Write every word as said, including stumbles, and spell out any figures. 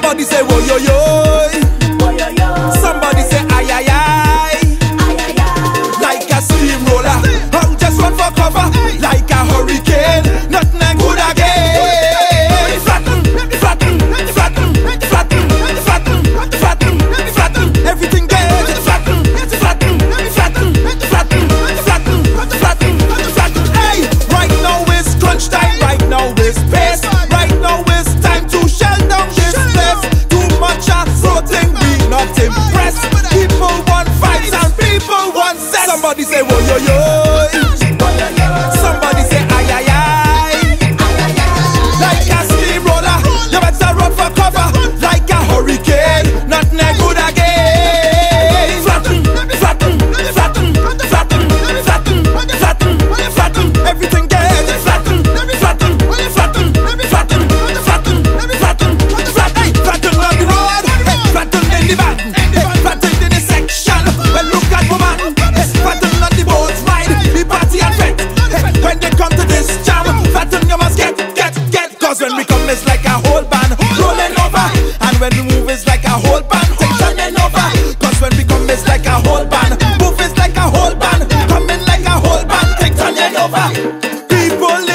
Somebody say wo yo yo. Somebody say ay ay ay. Like a steamroller, I'm just run for cover. Like a hurricane, nothing good again. Flatten, flatten, flatten, flatten, flatten, flatten, flatten. Everything dead. Flatten, flatten, flatten, flatten, flatten, flatten, flatten. Hey, right now is crunch time. Right now is pace. Right now is time to shell down this place. Too much of floating, we not impressed. People want vibes and people want sex. Somebody say wo yo yo. Somebody say ay ay ay. Like a steamroller, you better run for cover. Like a hurricane, nothing good again. Flatten, flatten, flatten, flatten, flatten, flatten, flatten. Everything dead. Flatten, flatten, flatten, flatten, flatten, flatten, flatten. Flatten on the road, flatten in the van, flatten in the section. Well, look at woman, flatten on the boat ride, the party and vet. When they come to this jam, flatten you must get, get, get. Cause when we come it's like a whole band rolling over. And when we move it's like a whole band turning over. Cause when we come it's like a whole band, move it's like a whole band, coming like a whole band turning over. People